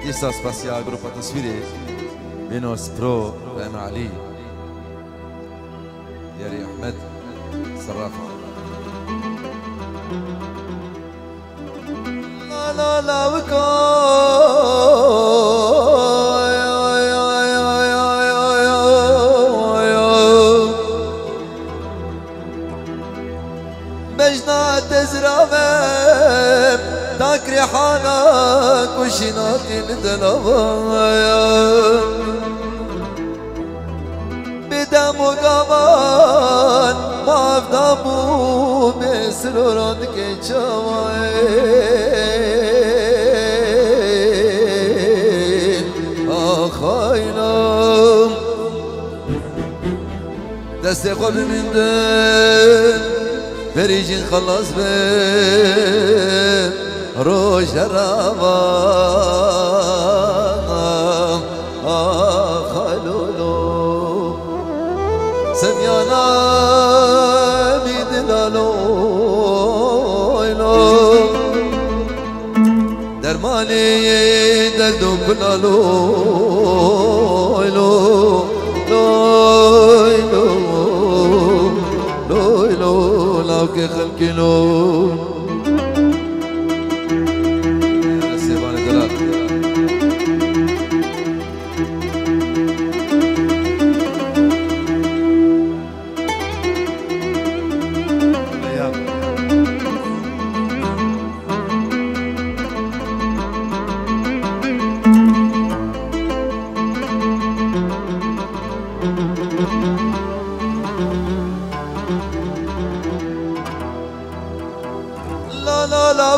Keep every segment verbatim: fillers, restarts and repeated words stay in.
إيسا سباسيال جروب تصويري بينوس برو بأم علي ياري أحمد صرافة. لا لا لا وكو بجنا تزرافة تاكري حالك وشناتي لدلوايا بدم وقمان ما افدامو بسروران كيشاوين آخاينام دستي قبل من دم فريجين خلص بهم روش رابام آخلولو سميانا بيدلالو درماني دردو كلالو لو لو لو لو كخلقي لو لا لا لا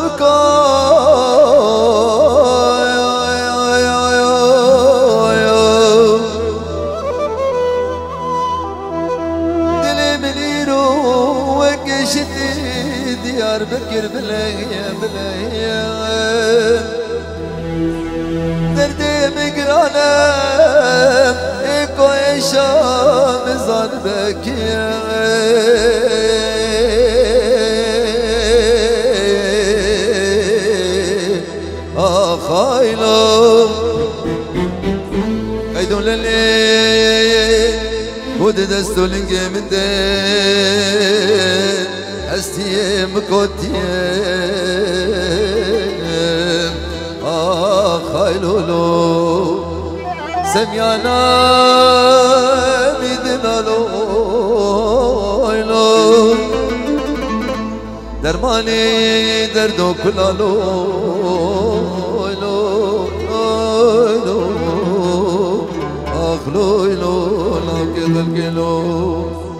دلي منيرو وكشتي ديار بكر بلايا بلايا دردي مقرانا ايكو ايشا مزان بكيا خايلو ايدون للي ود دستو لنجي من دين استي مكوتيم آه خايلولو سميانا ميدنا لو درماني دردو كلالو أخلو لو لو كذا الكيلو